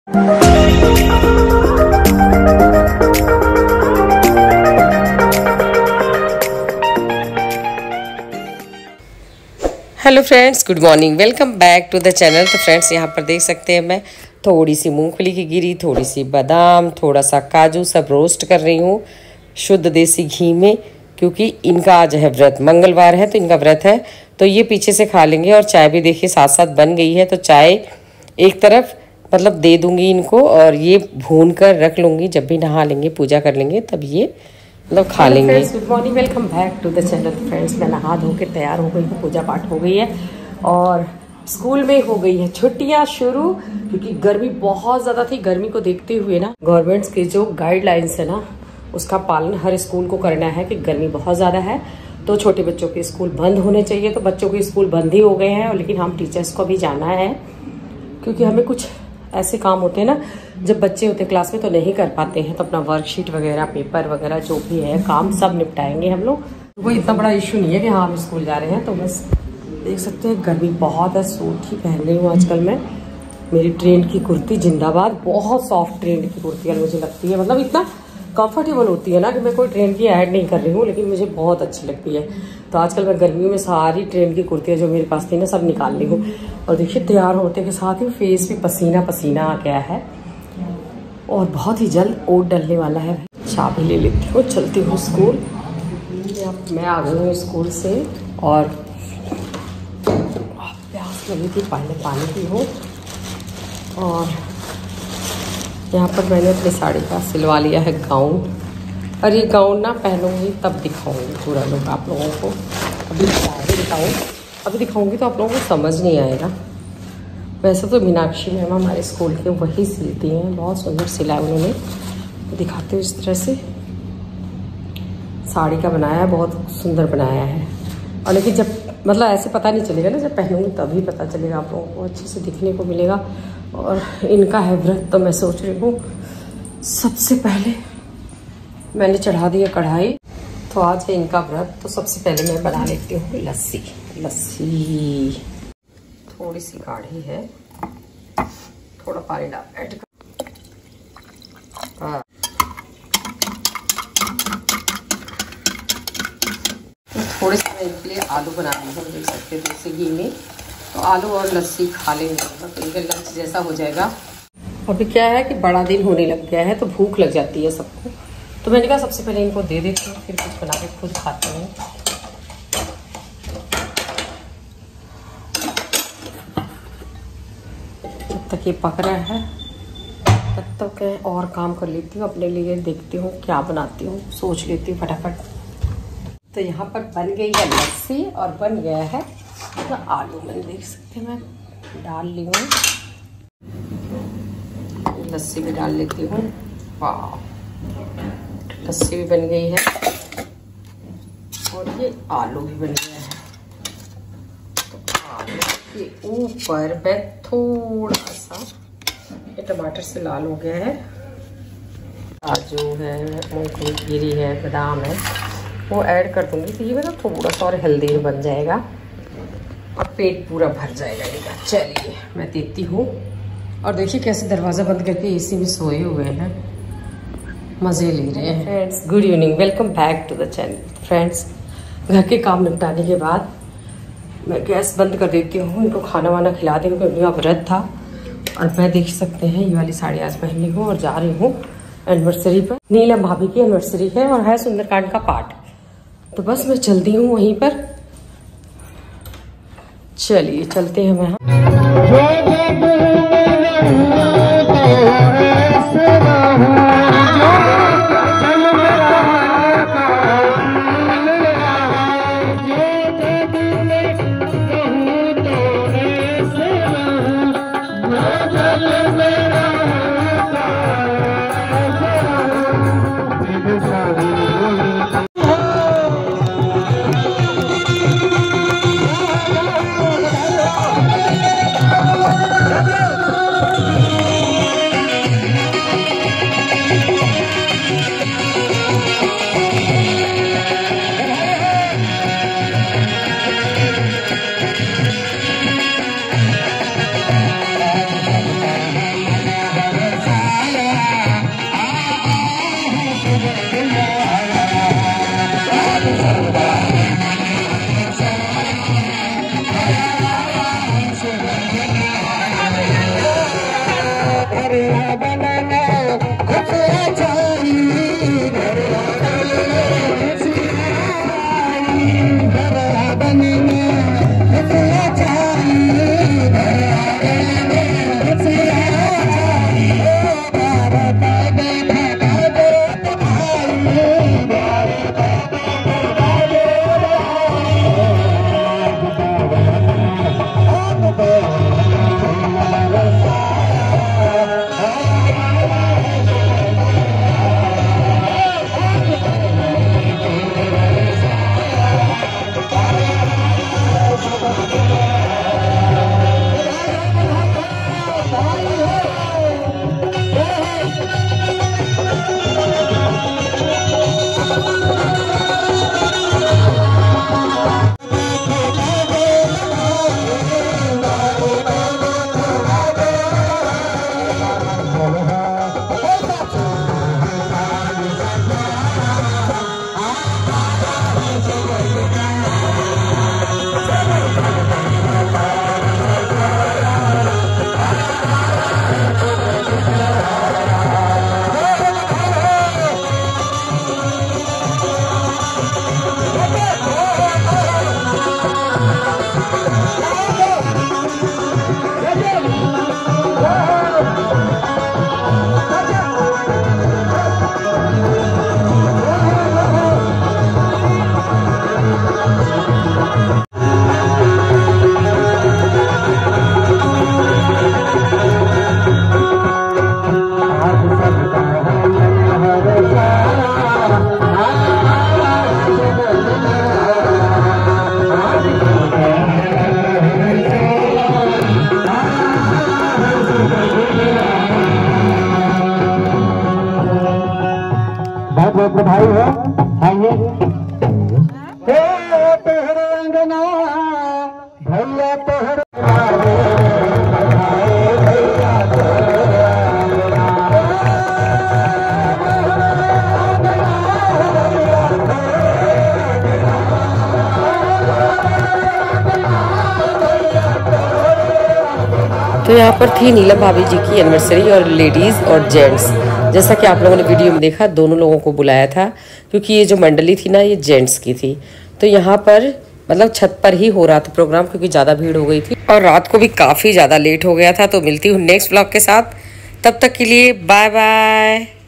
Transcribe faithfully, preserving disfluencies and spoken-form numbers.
Hello friends, good morning, welcome back to the channel. तो friends, यहाँ पर देख सकते हैं मैं थोड़ी सी मूंगफली की गिरी, थोड़ी सी बादाम, थोड़ा सा काजू, सब रोस्ट कर रही हूँ शुद्ध देसी घी में, क्योंकि इनका आज है व्रत, मंगलवार है तो इनका व्रत है। तो ये पीछे से खा लेंगे। और चाय भी देखिए साथ साथ बन गई है। तो चाय एक तरफ मतलब दे दूँगी इनको, और ये भून कर रख लूँगी। जब भी नहा लेंगे, पूजा कर लेंगे, तब ये मतलब खा लेंगे। Good morning, welcome back to the channel. Friends, मैं नहा धो के तैयार हो गई हूँ, पूजा पाठ हो गई है और स्कूल में हो गई है छुट्टियां शुरू, क्योंकि गर्मी बहुत ज़्यादा थी। गर्मी को देखते हुए ना गवर्नमेंट्स के जो गाइडलाइंस है ना, उसका पालन हर स्कूल को करना है कि गर्मी बहुत ज़्यादा है तो छोटे बच्चों के स्कूल बंद होने चाहिए। तो बच्चों के स्कूल बंद ही हो गए हैं, और लेकिन हम टीचर्स को भी जाना है, क्योंकि हमें कुछ ऐसे काम होते हैं ना, जब बच्चे होते हैं क्लास में तो नहीं कर पाते हैं। तो अपना वर्कशीट वगैरह, पेपर वगैरह जो भी है काम सब निपटाएंगे हम लोग। कोई इतना बड़ा इशू नहीं है कि हाँ हम स्कूल जा रहे हैं। तो बस देख सकते हैं गर्मी बहुत है। सूट ही पहन रही हूँ आजकल मैं। मेरी ट्रेंड की कुर्ती जिंदाबाद, बहुत सॉफ्ट ट्रेंड की कुर्ती है मुझे लगती है, मतलब इतना कंफर्टेबल होती है ना कि मैं कोई ट्रेंड की ऐड नहीं कर रही हूँ, लेकिन मुझे बहुत अच्छी लगती है। तो आजकल मैं गर्मियों में सारी ट्रेंड की कुर्तियाँ जो मेरे पास थी ना, सब निकाल ली हूँ। और देखिए तैयार होते के साथ ही फेस भी पसीना पसीना आ गया है, और बहुत ही जल्द ओट डलने वाला है। चाय भी ले लेती हूँ, चलती हूँ स्कूल। मैं आ गई हूँ स्कूल से और प्यास लगी थी, पहले पानी पी हूँ। और यहाँ पर मैंने अपनी साड़ी का सिलवा लिया है गाउन, और ये गाउन ना पहनूंगी तब दिखाऊंगी पूरा लोग आप लोगों को। अभी साड़ी दिखाऊँ, अभी दिखाऊंगी तो आप लोगों को समझ नहीं आएगा। वैसे तो मीनाक्षी मैम हमारे स्कूल के वही सिलती हैं, बहुत सुंदर सिला है उन्होंने। दिखाते हुए इस तरह से साड़ी का बनाया है, बहुत सुंदर बनाया है। और लेकिन जब मतलब ऐसे पता नहीं चलेगा ना, जब पहनूंगी तभी पता चलेगा, आप लोगों को अच्छे से दिखने को मिलेगा। और इनका है व्रत, तो मैं सोच रही हूँ सबसे पहले मैंने चढ़ा दिया कढ़ाई। तो आज है इनका व्रत, तो सबसे पहले मैं बना लेती हूँ लस्सी। लस्सी थोड़ी सी गाढ़ी है, थोड़ा पानी डाल ऐड कर। तो थोड़े से मैं इनके लिए आलू बना रही हूँ, देख सकते हैं देसी घी में। तो आलू और लस्सी खा लेंगे तो इनका लंच जैसा हो जाएगा। अभी क्या है कि बड़ा दिन होने लग गया है, तो भूख लग जाती है सबको। तो मैंने कहा सबसे पहले इनको दे देती हूँ, फिर कुछ बना के खुद खाते हैं। जब तक ये पक रहा है तब तक मैं और काम कर लेती हूँ अपने लिए, देखती हूँ क्या बनाती हूँ, सोच लेती हूँ फटाफट। तो यहाँ पर बन गई है लस्सी और बन गया है तो आलू। मैंने देख सकते हैं मैं डाल ली हूँ, लस्सी भी डाल लेती हूँ। वाह, लस्सी भी बन गई है और ये आलू भी बन गया है। तो आलू के ऊपर मैं थोड़ा सा, ये टमाटर से लाल हो गया है, काजू है, मूंगफली गिरी है, बादाम है, वो ऐड कर दूंगी। तो ये मतलब थोड़ा सा और हेल्दी बन जाएगा और पेट पूरा भर जाएगा इनका। चलिए मैं देती हूँ। और देखिए कैसे दरवाज़ा बंद करके एसी में सोए हुए हैं, मज़े ले रहे हैं। Friends, good evening, welcome back to the channel. Friends, घर के काम निपटाने के बाद मैं गैस बंद कर देती हूँ, इनको खाना वाना खिला देंगे, क्योंकि उनका व्रत था। और मैं देख सकते हैं ये वाली साड़ी आज पहनी हूँ और जा रही हूँ एनिवर्सरी पर। नीलम भाभी की एनिवर्सरी है और है सुंदरकांड का पाठ। तो बस मैं चलती हूँ वहीं पर। चलिए चलते हैं। मैं मित्र भाई है आइए। तेरे अंगना भैया तोहर तो यहाँ पर थी नीलम भाभी जी की एनिवर्सरी और लेडीज़ और जेंट्स, जैसा कि आप लोगों ने वीडियो में देखा दोनों लोगों को बुलाया था क्योंकि ये जो मंडली थी ना ये जेंट्स की थी। तो यहाँ पर मतलब छत पर ही हो रहा था प्रोग्राम क्योंकि ज़्यादा भीड़ हो गई थी और रात को भी काफ़ी ज़्यादा लेट हो गया था। तो मिलती हूँ नेक्स्ट व्लॉग के साथ, तब तक के लिए बाय बाय।